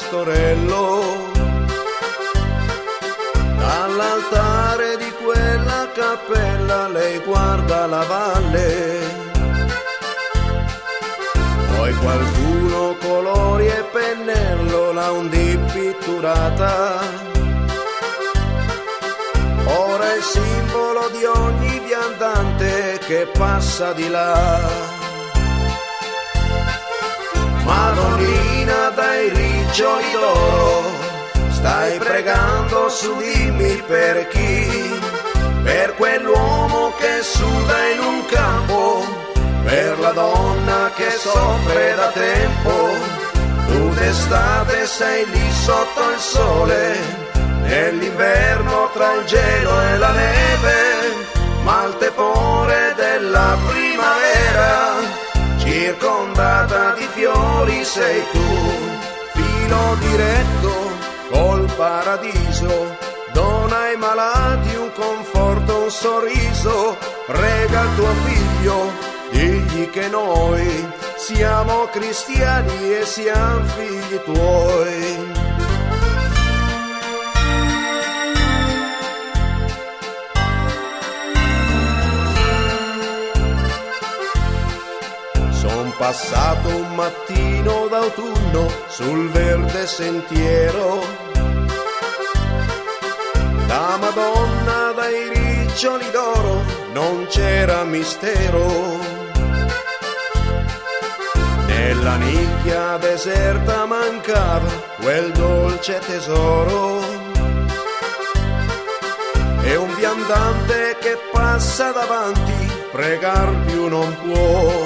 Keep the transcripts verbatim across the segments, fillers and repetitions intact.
pastorello. Dall'altare di quella cappella lei guarda la valle. Poi qualcuno colori e pennello l'ha un di pitturata. Ora è il simbolo di ogni viandante che passa di là. Madonnina dai riccioli d'oro, stai pregando su, dimmi per chi? Per quell'uomo che suda in un campo, per la donna che soffre da tempo. Tu d'estate sei lì sotto il sole, nell'inverno tra il gelo e la neve, ma al tepore della primavera, circondata di fiori sei tu. Filo diretto col paradiso, dona ai malati un conforto, un sorriso. Prega il tuo figlio, digli che noi siamo cristiani e siamo figli tuoi. Son passato un mattino d'autunno sul verde sentiero, la Madonna dai riccioli d'oro, non c'era mistero. Nella nicchia deserta mancava quel dolce tesoro, e un viandante che passa davanti pregar più non può.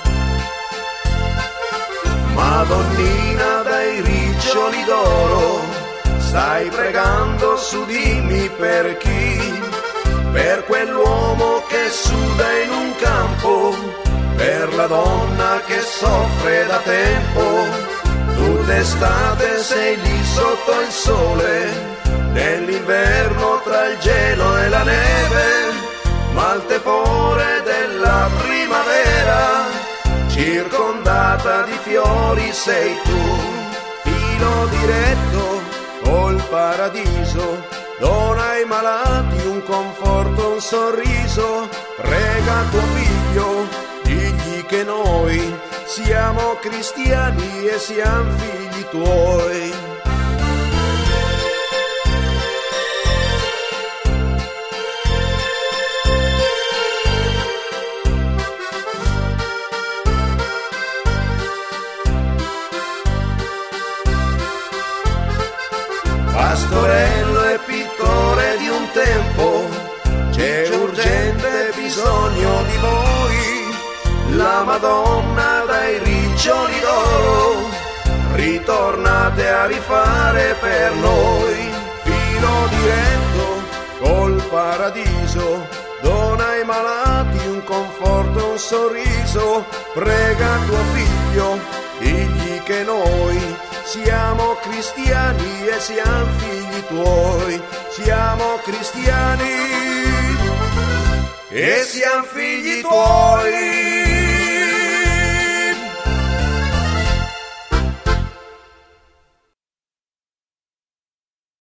Madonnina dai riccioli d'oro, stai pregando su, dimmi per chi? Per quell'uomo che suda in un campo, per la donna che soffre da tempo. Tu d'estate sei lì sotto il sole, nell'inverno tra il gelo e la neve, ma al tepore della primavera, circondata di fiori sei tu. Filo diretto col paradiso, dona ai malati un conforto, un sorriso. Prega tuo figlio, digli che noi siamo cristiani e siamo figli tuoi. Pastorello e pittore di un tempo, c'è urgente bisogno di voi. La Madonna dai riccioli d'oro, ritornate a rifare per noi. Filo diretto col paradiso, dona ai malati un conforto, un sorriso. Prega tuo figlio, digli che noi siamo cristiani e siamo figli tuoi. Siamo cristiani e siamo figli tuoi.